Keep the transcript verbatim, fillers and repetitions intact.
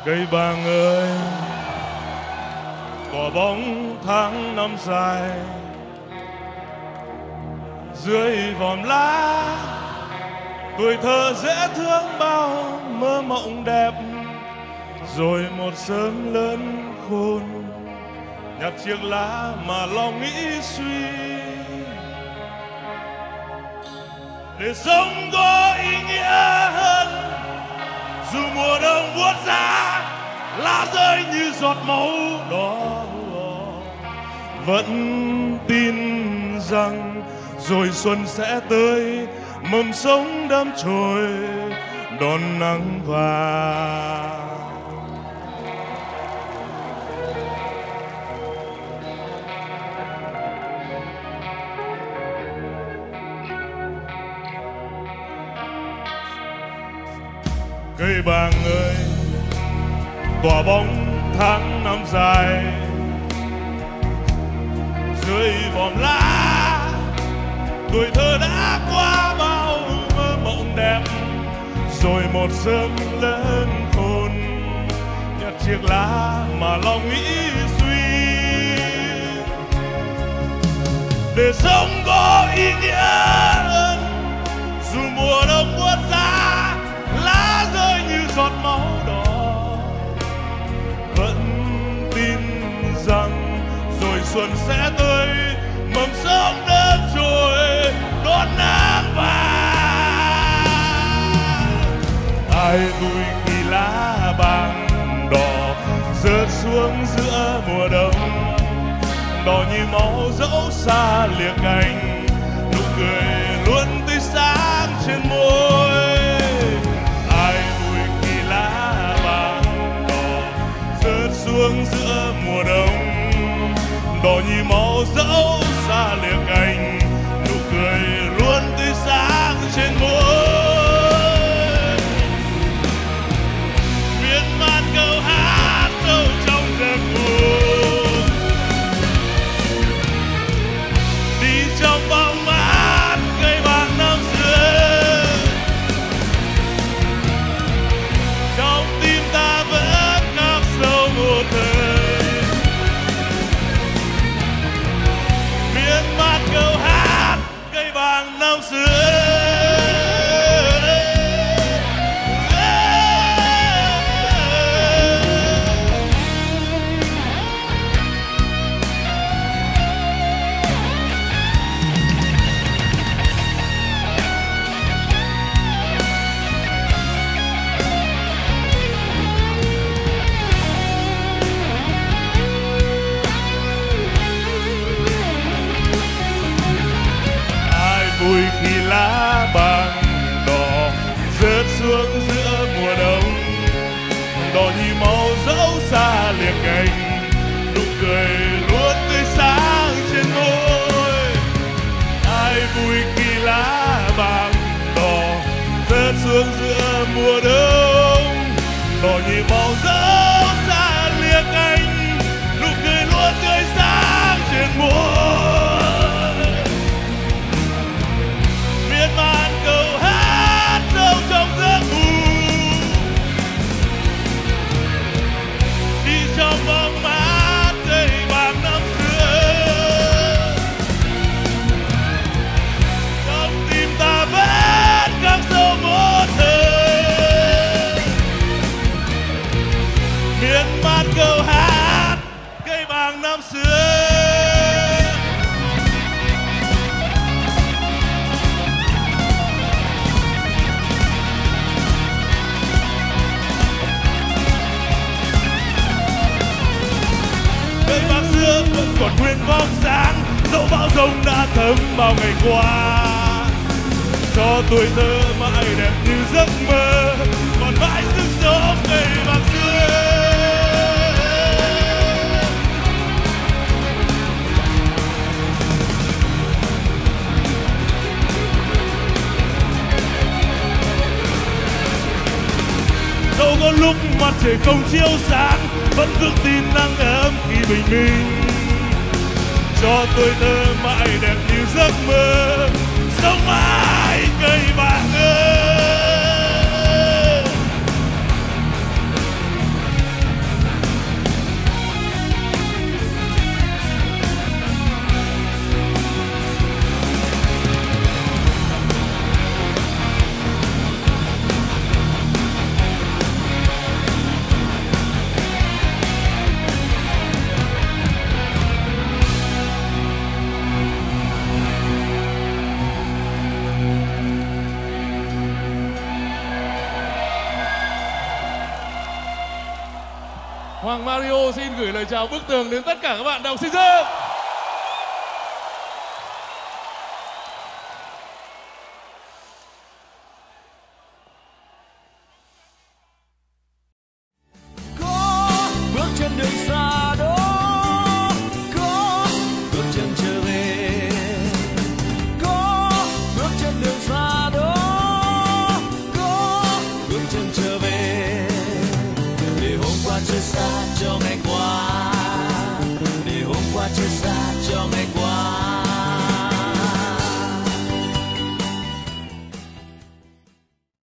Cây bàng ơi, tỏa bóng tháng năm dài, dưới vòm lá tuổi thơ dễ thương bao mơ mộng đẹp. Rồi một sớm lớn khôn, nhặt chiếc lá mà lòng nghĩ suy, để sống có ý nghĩa hơn. Dù mùa đông buốt giá, lá rơi như giọt máu đỏ, vẫn tin rằng rồi xuân sẽ tới, mầm sống đâm chồi đón nắng vàng. Cây bàng ơi, tỏa bóng tháng năm dài, dưới vòm lá tuổi thơ đã qua bao mơ mộng đẹp. Rồi một sớm lớn khôn, nhặt chiếc lá mà lòng nghĩ suy, để sống có ý nghĩa hơn. Dù mùa đông buốt giá, lá rơi như giọt máu đỏ, vẫn tin rằng rồi xuân sẽ tới, mầm sống đơm trồi đón nắng vàng. Ai vui khi lá bàng đỏ rớt xuống giữa mùa đông, đỏ như máu dẫu xa lìa cánh, nụ cười luôn tươi sáng trên môi. Xuống giữa mùa đông, đỏ như máu dẫu xa lìa cánh, nụ cười luôn tươi sáng trên môi. Viết man câu hát sâu trong giấc ngủ, đi trong bóng mát cây bàng năm xưa. Trong tim ta vẫn khắc sâu một thời, viết mát câu hát cây bàng năm xưa. Vui khi lá bàng đỏ rớt xuống giữa mùa đông, đỏ như máu dẫu xa lìa cánh, nụ cười luôn tươi sáng trên môi. Ai vui khi lá bàng đỏ rớt xuống giữa mùa đông, đỏ như máu dẫu xa lìa cánh, nụ cười luôn tươi sáng trên môi. Man câu hát sâu trong giấc ngủ, đi trong bóng mát cây bàng năm xưa. Trong tim ta vẫn khắc sâu một thời, miên man câu hát cây bàng năm xưa. Vẫn còn nguyên bóng sáng, dẫu bão giông đã thấm bao ngày qua, cho tuổi thơ mãi đẹp như giấc mơ, còn mãi sức sống cây bàng xưa. Dẫu có lúc mặt trời không chiếu sáng, vẫn vững tin nắng ấm khi bình minh, cho tuổi thơ mãi đẹp như giấc mơ, sống mãi cây bàng ơi. Hoàng Mario xin gửi lời chào bức tường đến tất cả các bạn đại học Xây dựng. Có bước chân đường xa đó, có bước chân trở về, có bước chân đường xa đó, có bước chân trở về, để hôm qua chơi xa cho ngày qua.